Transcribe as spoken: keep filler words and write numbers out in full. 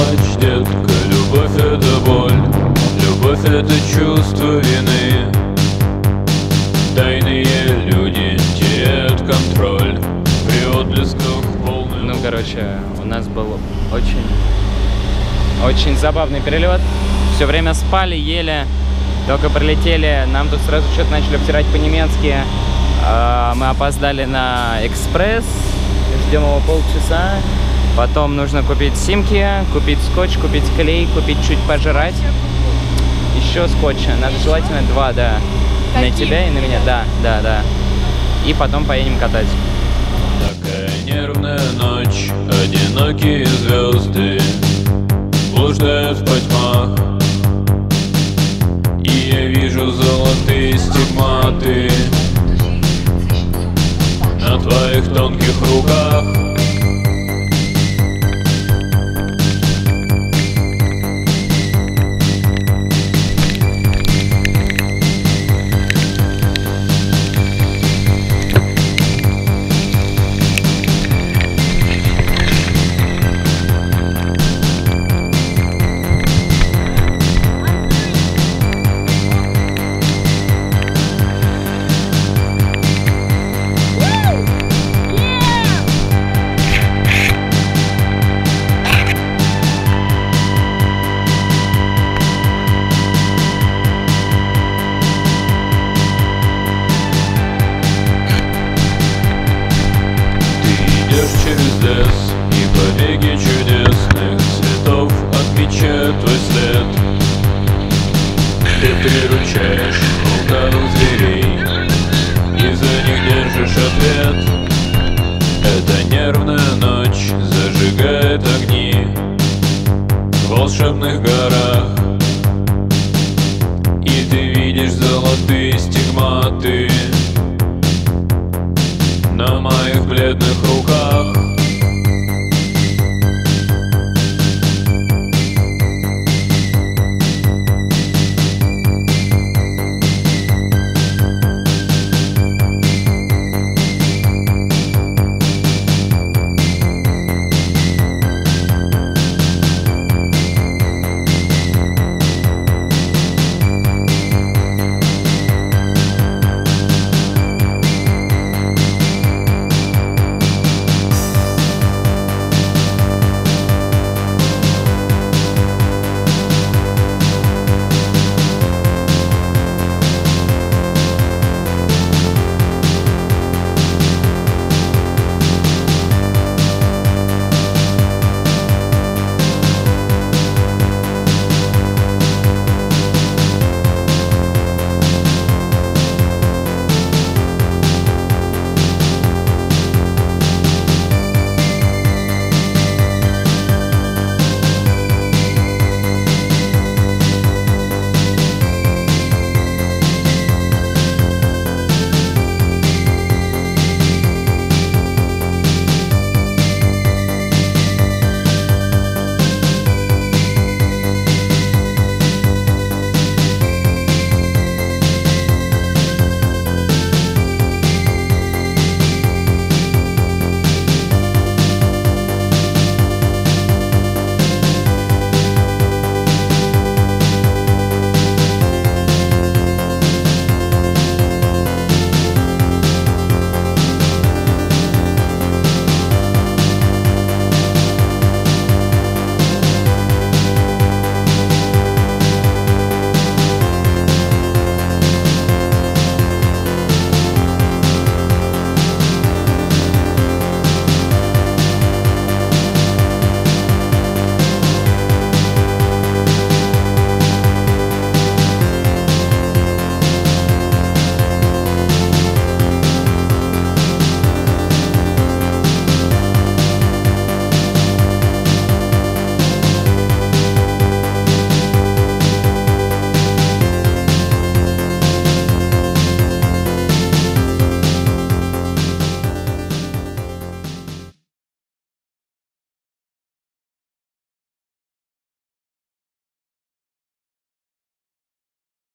плачь, детка, любовь — это боль, любовь — это чувство вины. Тайные люди теряют контроль при отблесках волны. Ну, короче, у нас был очень, очень забавный перелет. Все время спали, ели, только прилетели. Нам тут сразу что-то начали втирать по-немецки. Мы опоздали на экспресс, ждем его полчаса. Потом нужно купить симки, купить скотч, купить клей, купить чуть пожрать. Еще скотча, надо желательно два, да. На тебя и на меня, да, да, да. И потом поедем катать. Такая нервная ночь, одинокие звезды блуждают в потьмах. И я вижу золотые стигматы на твоих тонких руках. Через лес и побеги чудесных цветов отмечают твой след. Ты приручаешь волков зверей и за них держишь ответ. Эта нервная ночь зажигает огни в волшебных горах. И ты видишь золотые стигматы на моих бледных руках.